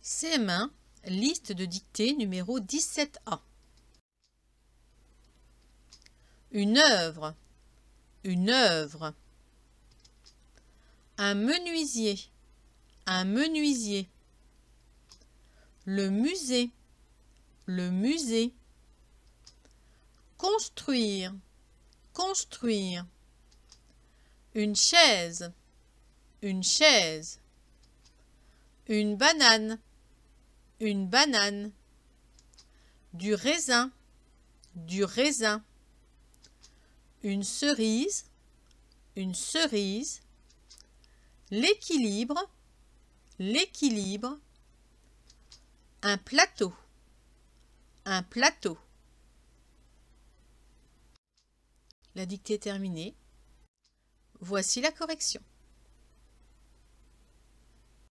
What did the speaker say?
CM1, liste de dictée numéro 17A. Une œuvre, une œuvre. Un menuisier, un menuisier. Le musée, le musée. Construire, construire. Une chaise, une chaise. Une banane, une banane. Du raisin, du raisin. Une cerise, une cerise. L'équilibre, l'équilibre. Un plateau, un plateau. La dictée est terminée. Voici la correction.